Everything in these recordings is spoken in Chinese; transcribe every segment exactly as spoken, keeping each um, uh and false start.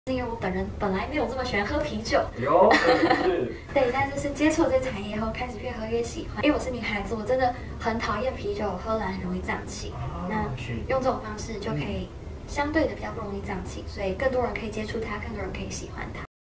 因为我本人本来没有这么喜欢喝啤酒， 有是， 对，但是是接触了这产业以后，开始越喝越喜欢。因为我是女孩子，我真的很讨厌啤酒，喝完很容易胀气。 哦、 那用这种方式就可以相对的比较不容易胀气，所以更多人可以接触它，更多人可以喜欢它。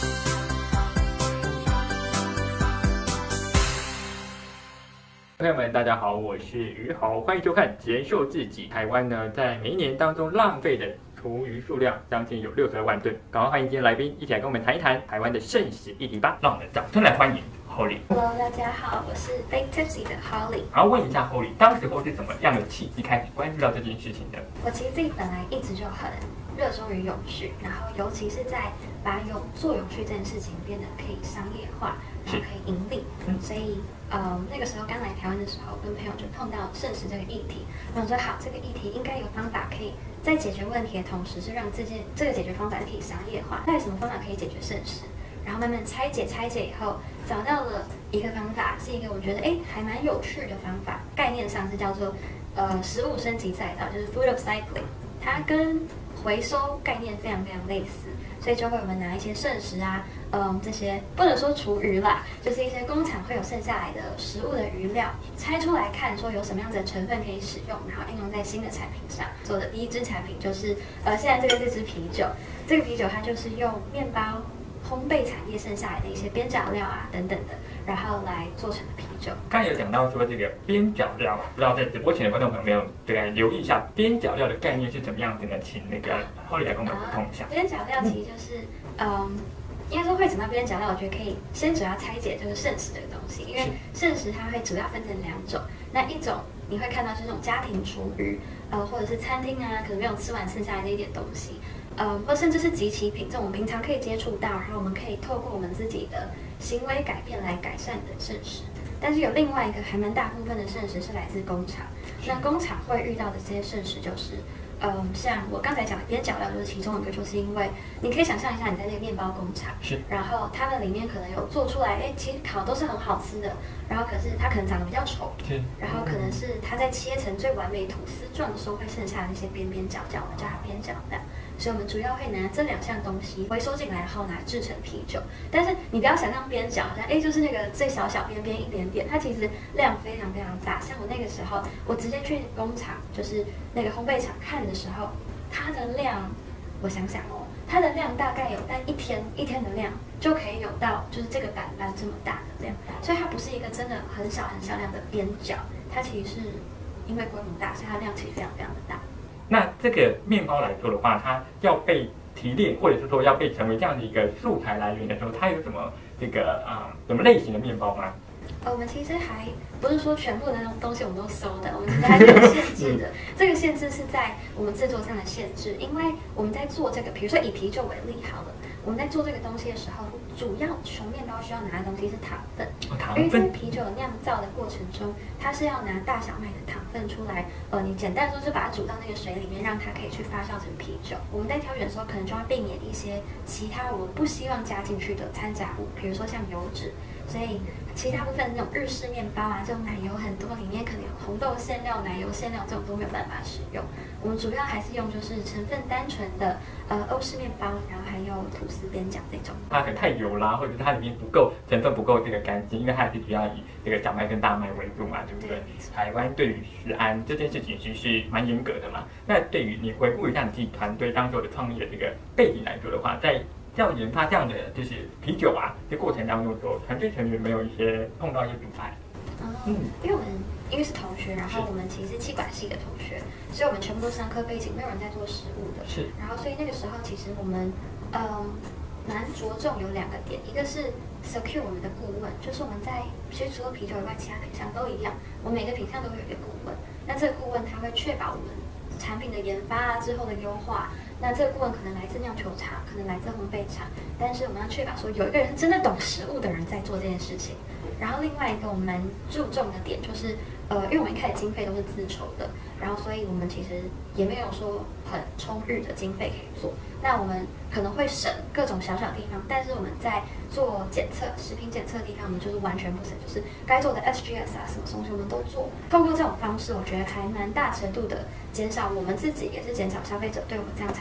朋友们，大家好，我是于豪，欢迎收看《节秀自己》。台湾呢，在每一年当中浪费的厨余数量将近有六十二万吨。赶快欢迎今天来宾一起来跟我们谈一谈台湾的剩食议题吧。让我们掌声来欢迎 Holly。Hello， 大家好，我是 Bake Tipsy 的 Holly。 然后问一下 Holly， 当时候是怎么样的契机开始关注到这件事情的？ 我其实自己本来一直就很热衷于永续，然后尤其是在把永做永续这件事情变得可以商业化，然后可以盈利，嗯、所以。呃，那个时候刚来台湾的时候，跟朋友就碰到剩食这个议题，我想说好，这个议题应该有方法可以在解决问题的同时，是让这件这个解决方法可以商业化。那有什么方法可以解决剩食？然后慢慢拆解拆解以后，找到了一个方法，是一个我觉得哎还蛮有趣的方法，概念上是叫做呃食物升级赛道，就是 food upcycling， 它跟回收概念非常非常类似。所以就会我们拿一些剩食啊，嗯，这些不能说厨余啦，就是一些工厂会有剩下来的食物的余料，拆出来看说有什么样子的成分可以使用，然后应用在新的产品上。做的第一支产品就是呃现在这个这支啤酒，这个啤酒它就是用面包烘焙产业剩下来的一些边角料啊等等的，然后来做成的啤酒。 刚才有讲到说这个边角料，不知道在直播前的观众朋友没有对来留意一下边角料的概念是怎么样子呢？请那个 Holly 来跟我们补充一下。 边角料其实就是嗯。应该说会讲到边角料，我觉得可以先主要拆解这个剩食这个东西，因为剩食它会主要分成两种，那一种你会看到是这种家庭厨余，呃，或者是餐厅啊，可能没有吃完剩下来的一点东西，呃，或甚至是即期品，这种我们平常可以接触到，然后我们可以透过我们自己的行为改变来改善的剩食。但是有另外一个还蛮大部分的剩食是来自工厂，那工厂会遇到的这些剩食就是。嗯，像我刚才讲的边角料就是其中一个，就是因为你可以想象一下你在那个面包工厂， 是， 然后他们里面可能有做出来，哎，其实烤都是很好吃的，然后可是它可能长得比较丑， 是， 然后可能是它在切成最完美吐司状的时候会剩下那些边边角角，我们叫它边角料。所以我们主要会拿这两项东西回收进来后拿制成啤酒，但是你不要想象边角，像哎就是那个最小小边边一点点，它其实量非常非常大。像我那个时候，我直接去工厂，就是那个烘焙厂看的时候，它的量，我想想哦，它的量大概有但一天一天的量就可以有到就是这个板板这么大的量，所以它不是一个真的很小很小量的边角，它其实是因为规模大，所以它量其实非常非常的大。 那这个面包来说的话，它要被提炼，或者是说要被成为这样的一个素材来源的时候，它有什么这个啊、呃、什么类型的面包吗？ 呃，我们其实还不是说全部的那种东西我们都收的，我们其实还是有限制的。这个限制是在我们制作上的限制，因为我们在做这个，比如说以啤酒为例好了，我们在做这个东西的时候，主要穷面包需要拿的东西是糖分， 哦、糖分因为在啤酒酿造的过程中，它是要拿大小麦的糖分出来，呃，你简单说就把它煮到那个水里面，让它可以去发酵成啤酒。我们在挑选的时候，可能就要避免一些其他我们不希望加进去的掺杂物，比如说像油脂。所以其他部分那种日式面包啊，这种奶油很多，里面可能有红豆馅料、奶油馅料，这种都没有办法使用。我们主要还是用就是成分单纯的呃欧式面包，然后还有吐司边角那种。 它可能太油啦，或者是它里面不够成分不够这个干净，因为它还是主要以这个小麦跟大麦为主嘛，对不对？对，台湾对于食安这件事情其实是蛮严格的嘛。那对于你回顾一下你自己团队当时的创立的这个背景来说的话，在要研发这样的就是啤酒啊，这过程当中说团队成员没有一些碰到一些阻碍。 嗯，因为我们因为是同学，然后我们其实气管系的同学，所以我们全部都是商科背景，没有人在做食物的。 是。然后所以那个时候其实我们嗯蛮着重有两个点，一个是 secure 我们的顾问，就是我们在其实除了啤酒以外，其他品项都一样，我们每个品项都会有一个顾问。那这个顾问他会确保我们产品的研发啊之后的优化。那这个顾问可能来自酿酒厂，可能来自烘焙厂，但是我们要确保说有一个人真的懂食物的人在做这件事情。然后另外一个我们蛮注重的点就是，呃，因为我们一开始经费都是自筹的，然后所以我们其实也没有说很充裕的经费可以做。那我们可能会省各种小小地方，但是我们在做检测、食品检测的地方，我们就是完全不省，就是该做的 S G S 啊什么东西我们都做。透过这种方式，我觉得还蛮大程度的减少我们自己，也是减少消费者对我们这样产品的依赖。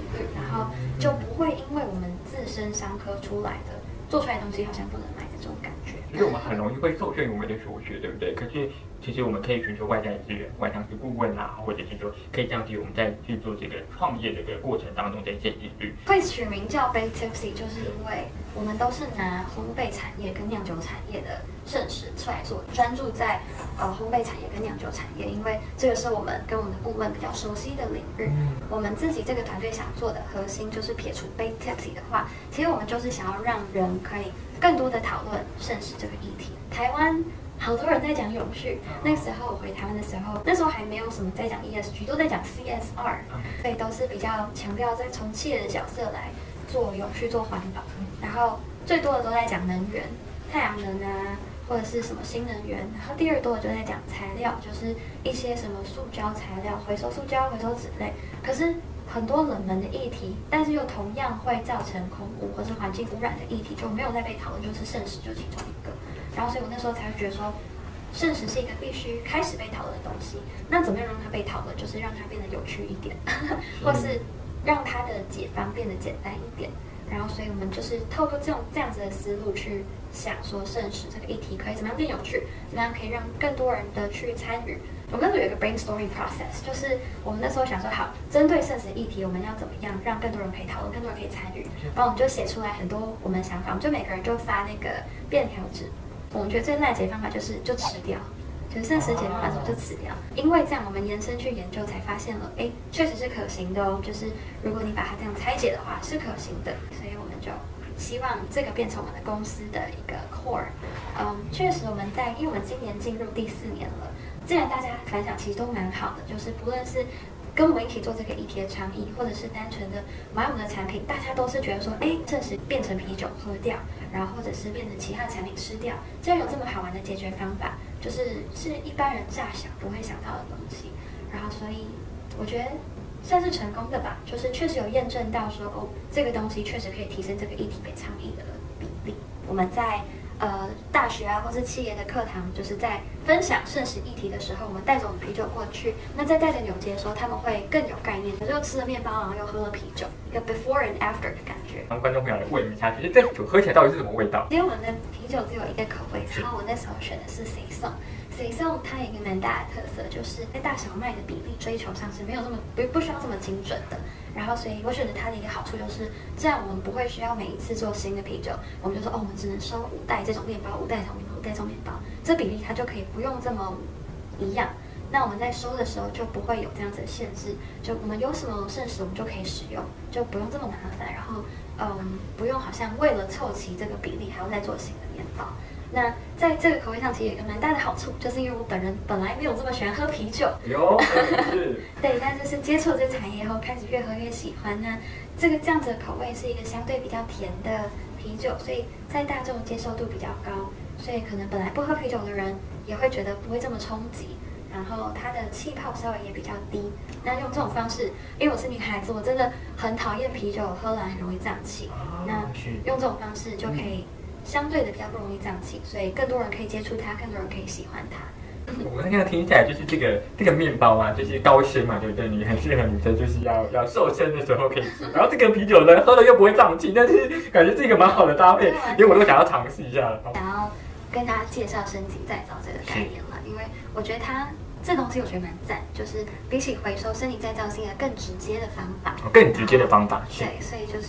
率，然后就不会因为我们自身商科出来的做出来的东西好像不能买的这种感觉。 其实我们很容易会受限于我们的所学，对不对？可是其实我们可以寻求外在资源，外商是顾问啊，或者是说可以降低我们在去做这个创业的这个过程当中的一些疑虑。 会取名叫 Bake Tipsy， 就是因为我们都是拿烘焙产业跟酿酒产业的盛事出来做，专注在呃烘焙产业跟酿酒产业，因为这个是我们跟我们的顾问比较熟悉的领域。我们自己这个团队想做的核心就是撇除 Bake Tipsy 的话，其实我们就是想要让人可以更多的讨论盛事这个议题。台湾好多人在讲永续，那时候我回台湾的时候，那时候还没有什么在讲 E S G， 都在讲 C S R， 所以都是比较强调在从企业的角色来做永续、做环保。然后最多的都在讲能源，太阳能啊，或者是什么新能源。然后第二多的就在讲材料，就是一些什么塑胶材料、回收塑胶、回收纸类。可是很多冷门的议题，但是又同样会造成空污或是环境污染的议题，就没有在被讨论，就是剩食就其中一个。然后所以我那时候才会觉得说，剩食是一个必须开始被讨论的东西。那怎么样让它被讨论？就是让它变得有趣一点，或是让它的解方变得简单一点。然后所以我们就是透过这种这样子的思路去想说，剩食这个议题可以怎么样变有趣，怎么样可以让更多人的去参与。我们那时候有一个 brainstorming process， 就是我们那时候想说，好，针对剩食议题，我们要怎么样让更多人可以讨论，更多人可以参与。然后我们就写出来很多我们的想法，我们就每个人就发那个便条纸。我们觉得最烂解方法就是就吃掉，就是剩食解方法是就吃掉。因为这样，我们延伸去研究才发现了，哎，确实是可行的哦。就是如果你把它这样拆解的话，是可行的。所以我们就希望这个变成我们的公司的一个 core。嗯，确实我们在，因为我们今年进入第四年了，既然大家反响其实都蛮好的，就是不论是跟我们一起做这个议题的倡议，或者是单纯的买我们的产品，大家都是觉得说，哎，剩食变成啤酒喝掉，然后或者是变成其他的产品吃掉，竟然有这么好玩的解决方法，就是是一般人乍想不会想到的东西。然后所以我觉得算是成功的吧，就是确实有验证到说，哦，这个东西确实可以提升这个议题被倡议的比例。我们在呃大学啊，或是企业的课堂，就是在分享剩食议题的时候，我们带着我们啤酒过去，那再带着纽结的时候，他们会更有概念，就吃了面包，然后又喝了啤酒，一个 before and after 的感觉。 让观众朋友来问一下，就是这酒喝起来到底是什么味道？ 因为我们的啤酒只有一个口味，然后我那时候选的是 Saison。Saison 它有一个蛮大的特色，就是在大小麦的比例追求上是没有这么不不需要这么精准的。然后所以我选择它的一个好处就是，这样我们不会需要每一次做新的啤酒，我们就说哦，我们只能收五袋这种面包，五袋这种面包，五袋这种面包，这比例它就可以不用这么一样。那我们在收的时候就不会有这样子的限制，就我们有什么剩食我们就可以使用，就不用这么麻烦。然后嗯，不用好像为了凑齐这个比例还要再做新的面包。那在这个口味上其实有一个蛮大的好处，就是因为我本人本来没有这么喜欢喝啤酒， 有是， 对，但就是接触这产业后，开始越喝越喜欢。那这个这样子的口味是一个相对比较甜的啤酒，所以在大众接受度比较高，所以可能本来不喝啤酒的人也会觉得不会这么冲击。然后它的气泡稍微也比较低。那用这种方式，因为我是女孩子，我真的很讨厌啤酒，喝完很容易胀气。那用这种方式就可以相对的比较不容易胀气，所以更多人可以接触它，更多人可以喜欢它。 我刚刚听起来就是这个这个面包啊，就是高纤嘛，对不对？你很适合女生，就是要要瘦身的时候可以吃。然后这个啤酒呢，喝了又不会胀气，但是感觉是一个蛮好的搭配，因为我都想要尝试一下。 想要跟大家介绍升级再造这个概念了，因为我觉得它这东西我觉得蛮赞，就是比起回收，升级再造是一个更直接的方法， 哦、更直接的方法。 对，所以就是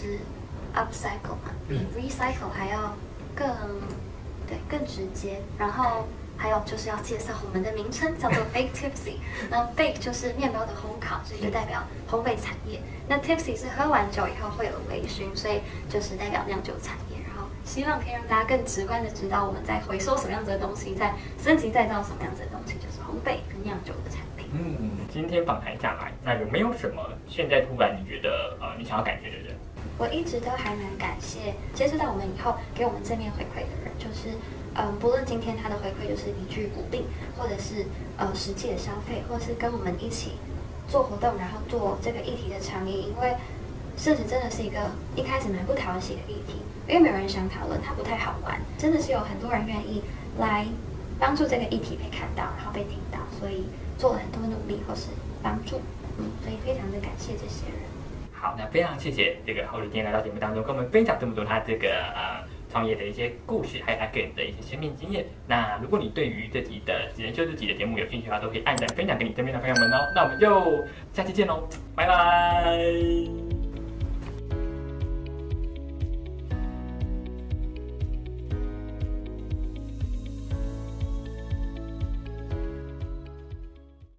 upcycle 嘛，比 recycle 还要更对更直接，然后。还有就是要介绍我们的名称叫做 Bake Tipsy， 那 Bake 就是面包的烘烤，所以就代表烘焙产业。那 Tipsy 是喝完酒以后会有微醺，所以就是代表酿酒产业。然后希望可以让大家更直观的知道我们在回收什么样子的东西，在升级再造什么样子的东西，就是烘焙跟酿酒的产品。 嗯，今天访谈下来，那有没有什么现在突然你觉得呃你想要感谢的人？ 我一直都还蛮感谢接触到我们以后给我们正面回馈的人，就是。嗯，不论今天他的回馈就是一句鼓励，或者是呃实际的消费，或是跟我们一起做活动，然后做这个议题的倡议，因为事实真的是一个一开始蛮不讨喜的议题，因为没有人想讨论，它不太好玩，真的是有很多人愿意来帮助这个议题被看到，然后被听到，所以做了很多努力或是帮助，嗯，所以非常的感谢这些人。 好，那非常谢谢这个侯宇今天来到节目当中，跟我们分享这么多他这个呃创业的一些故事，还有他个人的一些生命经验。那如果你对于这集的只能修自己的节目有兴趣的话，都可以按赞分享给你身边的朋友们哦。那我们就下期见喽，拜拜。